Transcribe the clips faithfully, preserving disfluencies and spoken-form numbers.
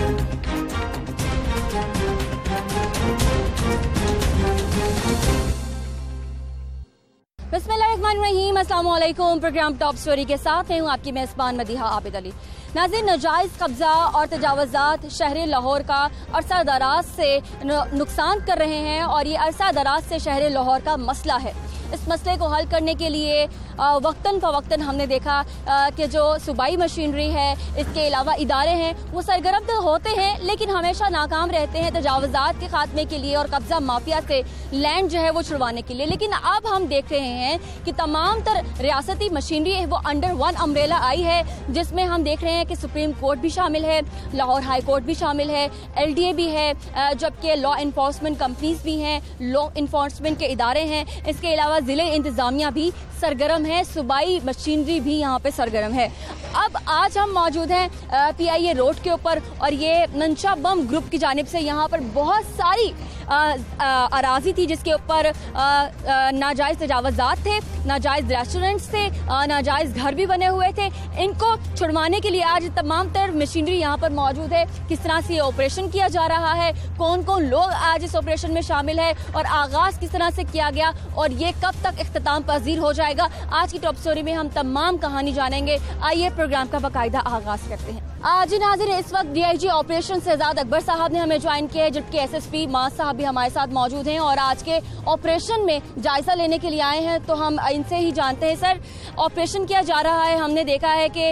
बिस्मिल्लाहिर्रहमानिर्रहीम, अस्सलाम वालेकुम। प्रोग्राम टॉप स्टोरी के साथ मैं हूँ आपकी मेज़बान मदीहा आबिद अली। नाज़रीन, नाजायज़ कब्जा और तजावज़ात शहर लाहौर का अरसा दराज से नुकसान कर रहे हैं और ये अरसा दराज से शहर लाहौर का मसला है। इस मसले को हल करने के लिए वक्तन फ़वक्तन हमने देखा कि जो सूबाई मशीनरी है, इसके अलावा इदारे हैं, वो सरगर्म तो होते हैं लेकिन हमेशा नाकाम रहते हैं तजावज़ात के खात्मे के लिए और कब्ज़ा माफिया से लैंड जो है वो छुड़वाने के लिए। लेकिन अब हम देख रहे हैं कि तमाम तर रियासती मशीनरी है वो अंडर वन अम्ब्रेला आई है, जिसमें हम देख रहे हैं कि सुप्रीम कोर्ट भी शामिल है, लाहौर हाई कोर्ट भी शामिल है, एल डी ए भी है, जबकि लॉ इन्फोर्समेंट कंपनीज भी हैं, लॉ इन्फोर्समेंट के इदारे हैं। इसके अलावा जिले इंतजामिया भी सरगर्म है, सूबाई मशीनरी भी यहाँ पे सरगर्म है। अब आज हम मौजूद हैं पी आई ए रोड के ऊपर और ये नंशा बम ग्रुप की जानिब से यहाँ पर बहुत सारी अराजी थी जिसके ऊपर नाजायज़ तजावज़ात थे, नाजायज़ रेस्टोरेंट्स थे, नाजायज़ घर भी बने हुए थे। इनको छुड़वाने के लिए आज तमाम तर मशीनरी यहाँ पर मौजूद है। किस तरह से ये ऑपरेशन किया जा रहा है, कौन कौन लोग आज इस ऑपरेशन में शामिल है और आगाज़ किस तरह से किया गया और ये कब तक इख्तिताम पजीर हो जाएगा, आज की टॉप स्टोरी में हम तमाम कहानी जानेंगे। आइए प्रोग्राम का बाकायदा आगाज़ करते हैं। जी नाज़रीन, इस वक्त D I G operation Shahzad Akbar साहब ने हमें ज्वाइन किया है, जबकि एस एस पी मास साहब भी हमारे साथ मौजूद हैं और आज के ऑपरेशन में जायजा लेने के लिए आए हैं। तो हम इनसे ही जानते हैं, सर ऑपरेशन किया जा रहा है, हमने देखा है कि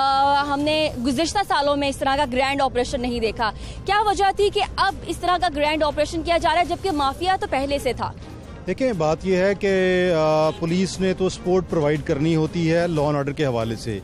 हमने गुज़िश्ता सालों में इस तरह का ग्रैंड ऑपरेशन नहीं देखा, क्या वजह थी कि अब इस तरह का ग्रैंड ऑपरेशन किया जा रहा है जबकि माफिया तो पहले से था? देखिए, बात यह है कि पुलिस ने तो सपोर्ट प्रोवाइड करनी होती है लॉ एंड ऑर्डर के हवाले से।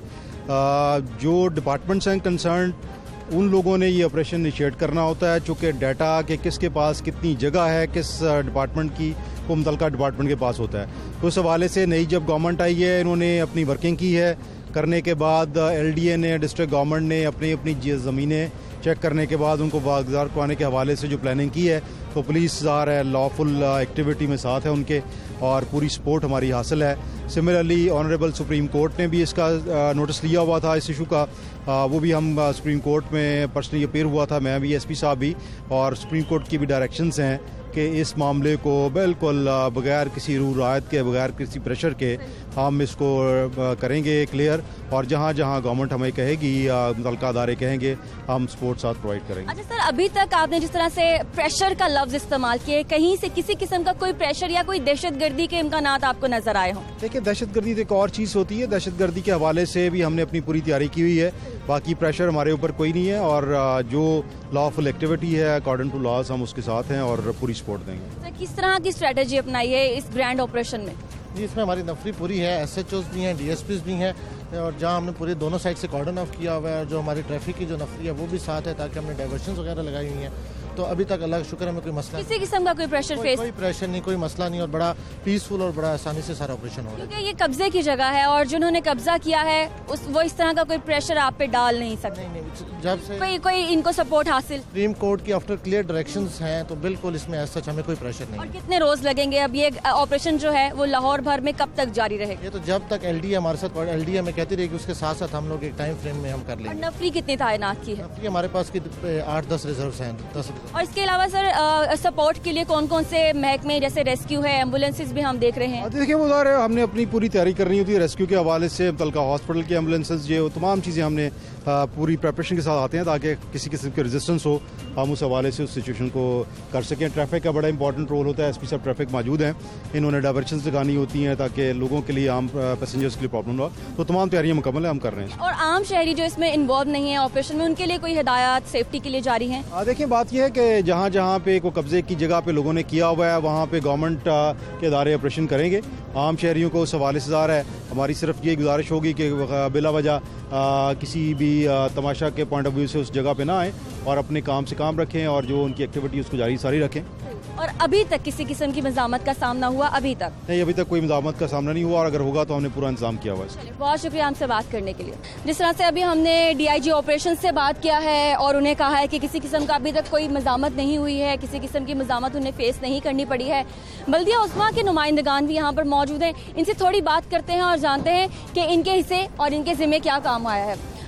आ, जो डिपार्टमेंट्स हैं कंसर्न, उन लोगों ने ये ऑपरेशन इनिशिएट करना होता है, चूँकि डाटा कि किसके पास कितनी जगह है, किस डिपार्टमेंट की, वो मुतल्लिका डिपार्टमेंट के पास होता है। तो उस हवाले से नई जब गवर्नमेंट आई है, इन्होंने अपनी वर्किंग की है। करने के बाद एल डी ए ने, डिस्ट्रिक्ट गवर्नमेंट ने अपनी अपनी ज़मीनें चेक करने के बाद उनको बागजार करवाने के हवाले से जो प्लानिंग की है, तो पुलिस जार है, लॉफुल एक्टिविटी में साथ है उनके और पूरी सपोर्ट हमारी हासिल है। सिमिलरली ऑनरेबल सुप्रीम कोर्ट ने भी इसका नोटिस लिया हुआ था इस इशू का, आ, वो भी हम सुप्रीम कोर्ट में पर्सनली अपीयर हुआ था, मैं भी, एस पी साहब भी, और सुप्रीम कोर्ट की भी डायरेक्शंस हैं कि इस मामले को बिल्कुल बगैर किसी रू रायत के, बगैर किसी प्रेशर के हम इसको करेंगे क्लियर, और जहाँ जहाँ गवर्नमेंट हमें कहेगी, मुतल्लिका अदारे कहेंगे, हम सपोर्ट साथ प्रोवाइड करेंगे। अच्छा सर, अभी तक आपने जिस तरह से प्रेशर का लफ्ज इस्तेमाल किए, कहीं से किसी किस्म का कोई प्रेशर या कोई दहशतगर्दी के इम्कानात आपको नजर आए हों? देखिए, दहशतगर्दी तो एक और चीज़ होती है, दहशतगर्दी के हवाले से भी हमने अपनी पूरी तैयारी की हुई है, बाकी प्रेशर हमारे ऊपर कोई नहीं है, और जो लॉफुल एक्टिविटी है अकॉर्डिंग टू लॉज हम उसके साथ हैं और पूरी सपोर्ट देंगे। किस तरह की स्ट्रेटेजी अपनाई है इस ग्रैंड ऑपरेशन में? जी, इसमें हमारी नफरी पूरी है, एस एच ओज भी हैं, डी एस पीज भी हैं, और जहाँ हमने पूरे दोनों साइड से कॉर्डन ऑफ किया हुआ है, जो हमारी ट्रैफिक की जो नफरी है वो भी साथ है, ताकि हमने डाइवर्शन वगैरह लगाई हुई हैं। तो अभी तक अल्लाह का शुक्र है, हमें कोई मसला, किसी किस्म का कोई प्रेशर कोई, फेस कोई प्रेशर नहीं, कोई मसला नहीं, और बड़ा पीसफुल और बड़ा आसानी से सारा ऑपरेशन हो रहा है। क्योंकि ये कब्जे की जगह है और जिन्होंने कब्जा किया है उस वो इस तरह का कोई प्रेशर आप पे डाल नहीं सकते। नहीं नहीं, जब से कोई कोई इनको सपोर्ट हासिल सुप्रीम कोर्ट की आफ्टर क्लियर डायरेक्शंस हैं, तो बिल्कुल इसमें एज सच हमें कोई प्रेशर नहीं। और कितने रोज लगेंगे अब ये ऑपरेशन जो है वो लाहौर भर में कब तक जारी रहेगा? ये तो जब तक एल डी ए हमारे साथ, एल डी ए में कहती रहेगी, उसके साथ साथ हम लोग एक टाइम फ्रेम में हम कर लेंगे। नफरी कितनी तैनात की है? नफरी हमारे पास की आठ दस रिजर्व हैं, दस। और इसके अलावा सर सपोर्ट के लिए कौन कौन से महकमे, जैसे रेस्क्यू है, एम्बुलेंसेज भी हम देख रहे हैं? देखिए, वो ज़ाहिर है हमने अपनी पूरी तैयारी करनी होती है रेस्क्यू के हवाले से, मुतल्लिका हॉस्पिटल की एम्बुलेंसेज, ये तमाम चीज़ें हमने पूरी प्रिपरेशन के साथ आते हैं ताकि किसी किस्म की रेजिस्टेंस हो, हम उस हवाले से उस सिचुएशन को कर सकें। ट्रैफिक का बड़ा इंपॉर्टेंट रोल होता है, एस पी साहब ट्रैफिक मौजूद हैं, इन्होंने डाइवर्शंस लगानी होती हैं ताकि लोगों के लिए, आम पैसेंजर्स के लिए प्रॉब्लम ना हो, तो तमाम तैयारियाँ मुकम्मल है, हम कर रहे हैं। और आम शहरी जो इसमें इन्वॉल्व नहीं है ऑपरेशन में, उनके लिए कोई हिदायत सेफ्टी के लिए जारी है? देखिए, बात यह है कि जहाँ जहाँ पे को कब्जे की जगह पे लोगों ने किया हुआ है, वहाँ पे गवर्नमेंट के इदारे ऑपरेशन करेंगे। आम शहरियों को उस हवाले से ज़ाहिर है हमारी सिर्फ ये गुजारिश होगी कि बिला वजह किसी भी आ, तमाशा के पॉइंट ऑफ व्यू से उस जगह पे ना आए और अपने काम से काम रखें और जो उनकी एक्टिविटी उसको जारी सारी रखें। और अभी तक किसी किस्म की मज़ामत का सामना हुआ? अभी तक नहीं, अभी तक कोई मज़ामत का सामना नहीं हुआ, और अगर होगा तो हमने पूरा इंतजाम किया हुआ है। बहुत शुक्रिया हमसे बात करने के लिए। जिस तरह से अभी हमने डी आई जी ऑपरेशन से बात किया है और उन्हें कहा है कि किसी किस्म का अभी तक कोई मज़ामत नहीं हुई है, किसी किस्म की मज़ामत उन्हें फेस नहीं करनी पड़ी है। बल्दिया उस्मा के नुमाइंदगान भी यहाँ पर मौजूद हैं, इनसे थोड़ी बात करते हैं और जानते हैं कि इनके हिस्से और इनके ज़िम्मे क्या काम आया है।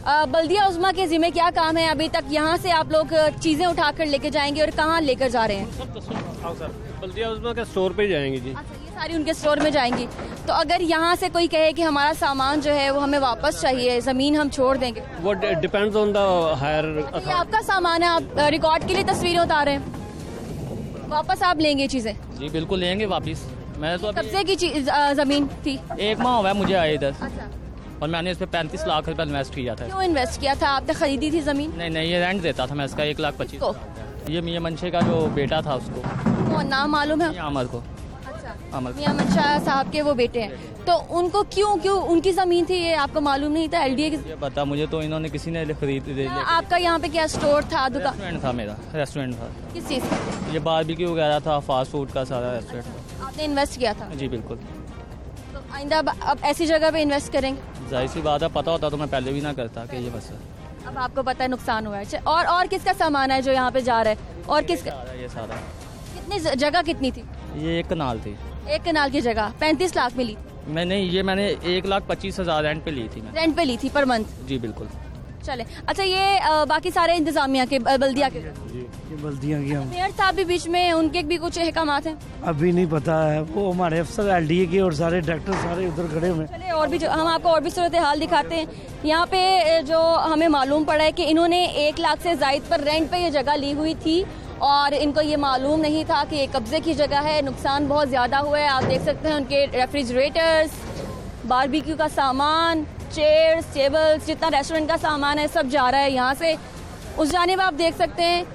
अ, बल्दिया उज़्मा के जिम्मे क्या काम है अभी तक? यहाँ से आप लोग चीजें उठाकर लेके जाएंगे और कहाँ लेकर जा रहे हैं? बल्दिया उज़्मा के स्टोर पे जाएंगे जी। अच्छा, ये सारी उनके स्टोर में जाएंगी। तो अगर यहाँ से कोई कहे कि हमारा सामान जो है वो हमें वापस चाहिए, जमीन हम छोड़ देंगे, वो डिपेंड्स ऑन द हायर। ये आपका सामान है, आप रिकॉर्ड के लिए तस्वीरें उतार रहे हैं, वापस आप लेंगे चीजें? जी बिल्कुल लेंगे वापस। मैं तो कब्जे की चीज- अ, जमीन थी? एक माह हुआ है मुझे आए इधर, अच्छा, और मैंने इस पे पैंतीस लाख रुपए इन्वेस्ट किया था। क्यों इन्वेस्ट किया था? आपने खरीदी थी जमीन? नहीं नहीं, ये रेंट देता था मैं इसका एक लाख पच्चीस। को ये मियां मनशे का जो बेटा था उसको, कौन नाम मालूम है? मियां अमर को। अच्छा, अमर मियां मंशा साहब के वो बेटे हैं। तो उनको क्यों क्यों उनकी जमीन थी ये आपको मालूम नहीं था? एलडीए की? ये बता मुझे तो इन्होंने किसी ने खरीद दे आ, आपका यहाँ पे क्या स्टोर था, दुकान? रेस्टोरेंट था मेरा, रेस्टोरेंट था। किस चीज का? ये बारबेक्यू वगैरह था, फास्ट फूड का सारा रेस्टोरेंट। आपने इन्वेस्ट किया था? जी बिल्कुल। तो आइंदा अब अब ऐसी जगह पे इन्वेस्ट करेंगे? जाहिर सी बात है, पता होता तो मैं पहले भी ना करता कि ये बस अब आपको पता है नुकसान हुआ है। अच्छा, और और किसका सामान है जो यहाँ पे जा रहा है? और किसका? ये सारा। कितनी ज- जगह कितनी थी? ये एक कनाल थी। एक कनाल की जगह पैंतीस लाख में ली थी? मैंने ये मैंने एक लाख पच्चीस हजार रेंट पे ली थी मैं। रेंट पे ली थी पर मंथ? जी बिल्कुल। चले, अच्छा ये अ, बाकी सारे इंतजामिया के, अ, बल्दिया के, ये बल्दियाँ की हम मेयर साहब भी बीच में, उनके भी कुछ अहकामात हैं? अभी नहीं पता है, वो हमारे अफसर एलडीए के और सारे डॉक्टर सारे उधर खड़े हुए हैं। चले, और भी जो हम आपको और भी सूरत हाल दिखाते हैं। यहाँ पे अ, जो हमें मालूम पड़ा है कि इन्होंने एक लाख से जायद पर रेंट पे ये जगह ली हुई थी और इनको ये मालूम नहीं था कि ये कब्जे की जगह है। नुकसान बहुत ज़्यादा हुआ है। आप देख सकते हैं उनके रेफ्रिजरेटर्स, बारबेक्यू का सामान, चेयर्स, टेबल्स, जितना रेस्टोरेंट का सामान है सब जा रहा है यहाँ से। उस जानिब आप देख सकते हैं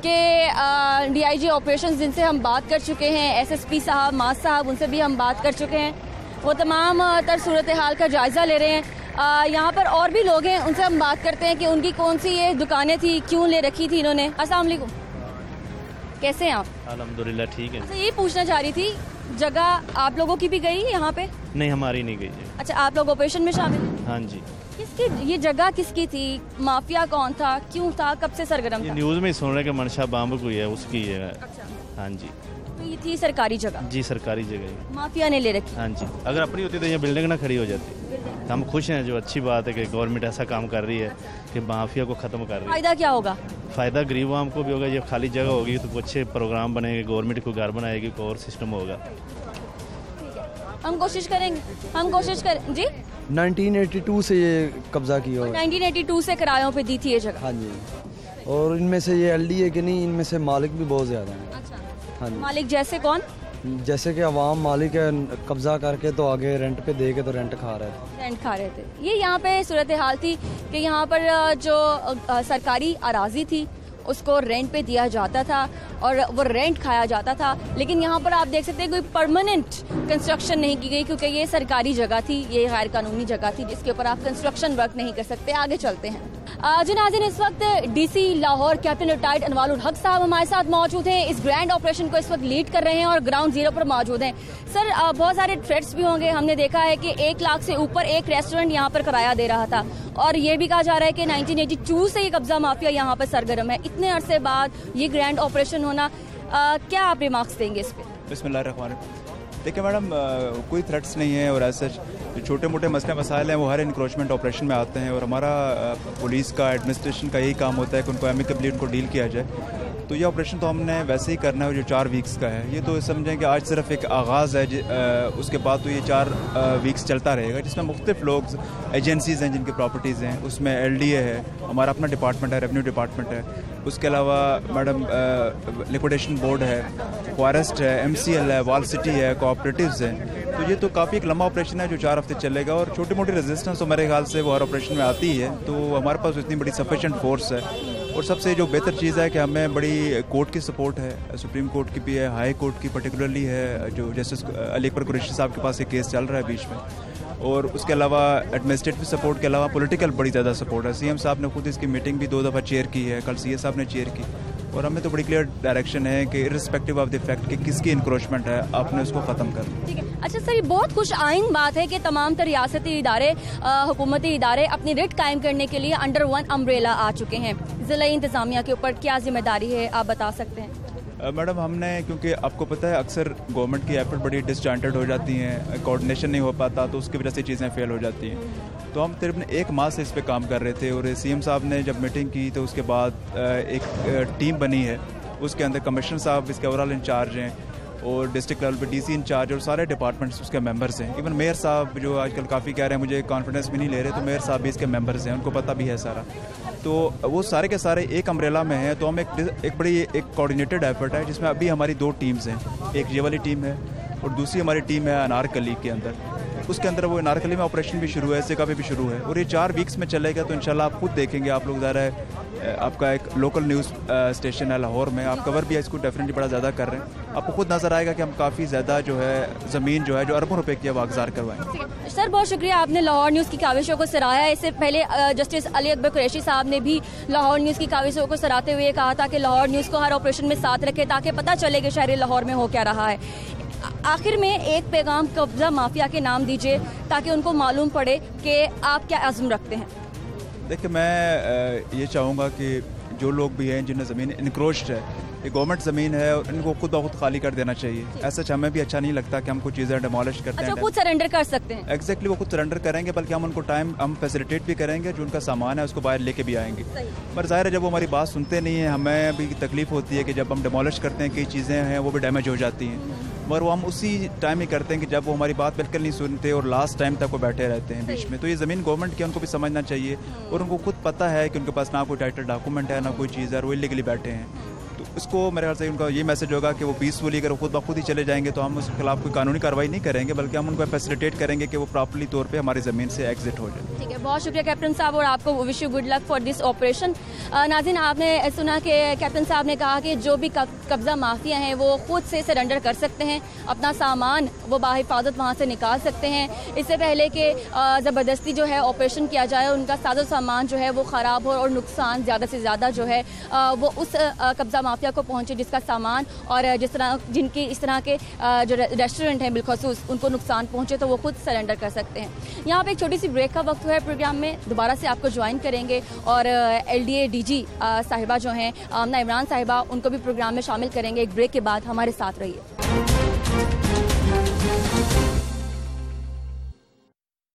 कि डीआईजी ऑपरेशंस जिनसे हम बात कर चुके हैं, एसएसपी साहब, मास साहब, उनसे भी हम बात कर चुके हैं। वो तमाम अ, तर सूरत हाल का जायज़ा ले रहे हैं। अ, यहाँ पर और भी लोग हैं, उनसे हम बात करते हैं कि उनकी कौन सी ये दुकानें थी, क्यों ले रखी थी इन्होंने। अस्सलाम वालेकुम, कैसे हैं आप? अल्हम्दुलिल्लाह ठीक है। अच्छा, ये पूछना चाह रही थी, जगह आप लोगों की भी गई यहाँ पे? नहीं हमारी नहीं गई है। अच्छा, आप लोग ऑपरेशन में शामिल हैं? हाँ जी। किसकी ये जगह किसकी थी? माफिया कौन था, क्यों था, कब से सरगर्म ये था? न्यूज़ में ही सुन रहे हैं कि मनशा बाम्ब कोई है उसकी है। अच्छा, हाँ जी। तो ये थी सरकारी जगह, जी सरकारी जगह है। माफिया ने ले रखी? हाँ जी, अगर अपनी होती तो ये बिल्डिंग ना खड़ी हो जाती। हम खुश हैं, जो अच्छी बात है कि गवर्नमेंट ऐसा काम कर रही है कि माफिया को ख़त्म कर रही है। फायदा क्या होगा? फ़ायदा गरीब आवाम को भी होगा, ये खाली जगह होगी तो अच्छे प्रोग्राम बनेंगे, गवर्नमेंट को घर बनाएगी, कोई और सिस्टम होगा। हम कोशिश करेंगे, हम कोशिश करें जी। नाइनटीन एटी टू से ये कब्जा किया हुआ है। नाइनटीन एटी टू से किरायों पे दी थी ये जगह? हाँ जी, और इनमें से ये एलडीए के नहीं, इनमें से मालिक भी बहुत ज़्यादा हैं। अच्छा, हाँ जी, मालिक जैसे कौन? जैसे कि अवाम मालिक है, कब्जा करके तो आगे रेंट पे दे के तो रेंट खा रहे थे। रेंट खा रहे थे। ये यहाँ पे सूरत हाल थी कि यहाँ पर अ, जो अ, सरकारी अराजी थी उसको रेंट पे दिया जाता था और वो रेंट खाया जाता था। लेकिन यहाँ पर आप देख सकते हैं कोई परमानेंट कंस्ट्रक्शन नहीं की गई, क्योंकि ये सरकारी जगह थी, ये गैर कानूनी जगह थी जिसके ऊपर आप कंस्ट्रक्शन वर्क नहीं कर सकते। आगे चलते हैं। जी नाज़रीन, इस वक्त DC Lahore captain retired Anwarul Haq साहब हमारे साथ मौजूद हैं। इस ग्रैंड ऑपरेशन को इस वक्त लीड कर रहे हैं और ग्राउंड जीरो पर मौजूद हैं। सर, अ, बहुत सारे थ्रेट्स भी होंगे। हमने देखा है कि एक लाख से ऊपर एक रेस्टोरेंट यहाँ पर किराया दे रहा था और ये भी कहा जा रहा है कि नाइनटीन एटी टू से ये कब्जा माफिया यहाँ पर सरगर्म है। इतने अरसे बाद ये ग्रैंड ऑपरेशन होना, आ, क्या आप रिमार्क्स देंगे इस पे? बिस्मिल्लाहिर्रहमानिर्रहीम। देखिए मैडम, कोई थ्रेट्स नहीं है और ऐसे जो छोटे मोटे मसले मसाइल हैं वो हर इंक्रोचमेंट ऑपरेशन में आते हैं और हमारा आ, पुलिस का, एडमिनिस्ट्रेशन का यही काम होता है कि उनको एमिकेबली उनको डील किया जाए। तो ये ऑपरेशन तो हमने वैसे ही करना है जो चार वीक्स का है। ये तो समझें कि आज सिर्फ एक आगाज़ है, आ, उसके बाद तो ये चार आ, वीक्स चलता रहेगा, जिसमें मुख्तलिफ लोग, एजेंसीज़ हैं जिनकी प्रॉपर्टीज़ हैं, उसमें एल डी ए है, हमारा अपना डिपार्टमेंट है, रेवेन्यू डिपार्टमेंट है, उसके अलावा मैडम लिक्विडेशन बोर्ड है, फॉरेस्ट है, एम सी एल है, वाल सिटी है, कोऑपरेटिव्स हैं। तो ये तो काफ़ी एक लंबा ऑपरेशन है जो चार हफ्ते चलेगा और छोटी मोटी रेजिस्टेंस तो मेरे ख्याल से वो हर ऑपरेशन में आती ही है। तो हमारे पास इतनी बड़ी सफिशेंट फोर्स है और सबसे जो बेहतर चीज़ है कि हमें बड़ी कोर्ट की सपोर्ट है, सुप्रीम कोर्ट की भी है, हाई कोर्ट की पर्टिकुलरली है, जो जस्टिस अली अकबर कुरैशी साहब के पास एक केस चल रहा है बीच में, और उसके अलावा एडमिनिस्ट्रेटिव सपोर्ट के अलावा पॉलिटिकल बड़ी ज़्यादा सपोर्ट है। सीएम साहब ने खुद इसकी मीटिंग भी दो दफ़ा चेयर की है, कल सीए साहब ने चेयर की, और हमें तो बड़ी क्लियर डायरेक्शन है कि इर्रिस्पेक्टिव ऑफ द फैक्ट कि किसकी इंक्रोचमेंट है, आपने उसको ख़त्म कर दिया। ठीक है। अच्छा सर, ये बहुत खुश आइन बात है कि तमाम तर रियासती इदारे, हुकूमती इदारे अपनी रिट कायम करने के लिए अंडर वन अम्ब्रेला आ चुके हैं। ज़िला इंतज़ामिया के ऊपर क्या जिम्मेदारी है, आप बता सकते हैं? मैडम, हमने, क्योंकि आपको पता है अक्सर गवर्नमेंट की एफर्ट बड़ी डिसजॉइंटेड हो जाती हैं, कोऑर्डिनेशन नहीं हो पाता, तो उसकी वजह से चीज़ें फेल हो जाती हैं। तो हम तकरीबन एक माह से इस पे काम कर रहे थे और सीएम साहब ने जब मीटिंग की तो उसके बाद एक टीम बनी है, उसके अंदर कमिश्नर साहब इसके ओवरऑल इंचार्ज हैं और डिस्ट्रिक्ट लेवल पे डीसी इंचार्ज और सारे डिपार्टमेंट्स उसके मेंबर्स हैं। इवन मेयर साहब जो आजकल काफ़ी कह रहे हैं मुझे कॉन्फिडेंस भी नहीं ले रहे, तो मेयर साहब भी इसके मेंबर्स हैं, उनको पता भी है सारा। तो वो सारे के सारे एक अम्ब्रेला में हैं। तो हम एक एक बड़ी एक कोऑर्डिनेटेड एफर्ट है जिसमें अभी हमारी दो टीम्स हैं, एक ये वाली टीम है और दूसरी हमारी टीम है अनारकली के अंदर। उसके अंदर वो अनारकली में ऑपरेशन भी शुरू है, सिका पे भी शुरू है और ये चार वीक्स में चलेगा। तो इंशाल्लाह आप खुद देखेंगे, आप लोग ज़रा आपका एक लोकल न्यूज़ स्टेशन है लाहौर में, आप कवर भी इसको डेफिनेटली बड़ा ज़्यादा कर रहे हैं। आपको खुद नज़र आएगा कि हम काफ़ी ज़्यादा जो है ज़मीन जो है जो अरबों रुपए की है वागजार करवाएंगे। सर बहुत शुक्रिया, आपने लाहौर न्यूज़ की काविशों को सराहा। इससे पहले जस्टिस अली अकबर कुरैशी साहब ने भी लाहौर न्यूज़ की काविशों को सराहते हुए कहा था कि लाहौर न्यूज़ को हर ऑपरेशन में साथ रखे ताकि पता चले कि शहर लाहौर में हो क्या रहा है। आखिर में एक पैगाम कब्जा माफिया के नाम दीजिए ताकि उनको मालूम पड़े कि आप क्या अज़्म रखते हैं। देखिए, मैं ये चाहूँगा कि जो लोग भी हैं जिन्हें ज़मीन इनक्रोच्ड है, ये गवर्नमेंट ज़मीन है और इनको खुद ब खुद खाली कर देना चाहिए। ऐसा हमें भी अच्छा नहीं लगता कि हम कुछ चीज़ें डिमोलिश करते अच्छा, हैं। खुद सरेंडर कर सकते हैं। एग्जैक्टली वो खुद सरेंडर करेंगे, बल्कि हम उनको टाइम हम फैसिलिटेट भी करेंगे, जो उनका सामान है उसको बाहर लेके भी आएंगे। पर ज़ाहिर है जब वो हमारी बात सुनते नहीं हैं, हमें भी तकलीफ होती है कि जब हम डिमोलिश करते हैं कई चीज़ें हैं वो भी डैमेज हो जाती हैं, मगर वो हम उसी टाइम ही करते हैं कि जब वो हमारी बात बिल्कुल नहीं सुनते और लास्ट टाइम तक वो बैठे रहते हैं बीच में। तो ये ज़मीन गवर्नमेंट की, उनको भी समझना चाहिए और उनको खुद पता है कि उनके पास ना कोई टाइटल डॉक्यूमेंट है ना कोई चीज़ है और वो इलीगली बैठे हैं। तो इसको मेरे ख्याल से उनका ये मैसेज होगा कि वो पीसफुली अगर खुद ब खुद ही चले जाएंगे तो हम उसके खिलाफ कोई कानूनी कार्रवाई नहीं करेंगे, बल्कि हम उनको फैसिलिटेट करेंगे कि वो प्रॉपर्ली तौर पे हमारी ज़मीन से एग्जिट हो जाए। ठीक है, बहुत शुक्रिया कैप्टन साहब और आपको wish you good luck for this operation. नाज़रीन, आपने सुना कि कैप्टन साहब ने कहा कि जो भी कब्जा माफिया हैं वो खुद से सरेंडर कर सकते हैं, अपना सामान वो बाहिफाजत वहाँ से निकाल सकते हैं। इससे पहले कि ज़बरदस्ती जो है ऑपरेशन किया जाए, उनका साजो सामान जो है वो ख़राब हो और नुकसान ज़्यादा से ज़्यादा जो है वो उस कब्जा माफिया को पहुँचे जिसका सामान और जिस तरह जिनकी इस तरह के जो रेस्टोरेंट हैं बिलखसूस उनको नुकसान पहुँचे तो वो खुद सरेंडर कर सकते हैं। यहाँ पे एक छोटी सी ब्रेक का वक्त है, प्रोग्राम में दोबारा से आपको ज्वाइन करेंगे और L D A D G साहिबा जो हैं आमना इमरान साहिबा, उनको भी प्रोग्राम में शामिल करेंगे। एक ब्रेक के बाद हमारे साथ रहिए।